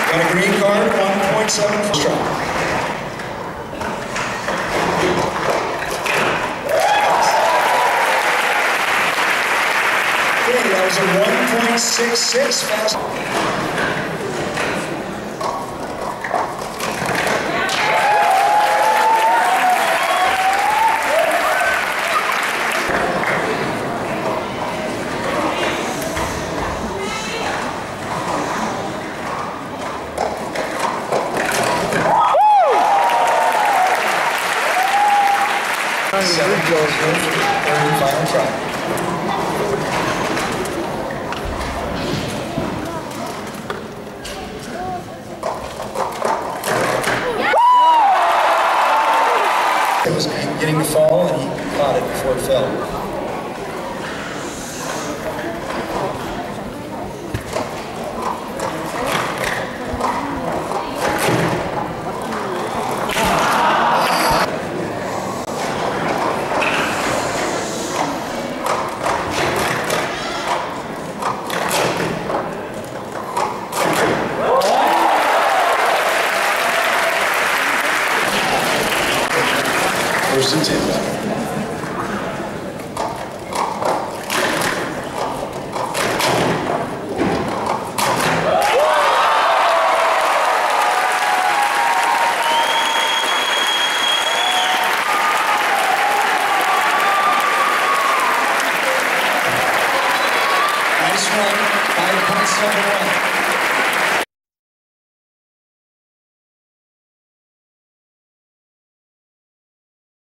Got a green card, 1.7 strong. Okay, that was a 1.66 fast. Seven goes for the third and final try. It was getting to fall and he caught it before it fell. First and 10. Nice run, 5.71.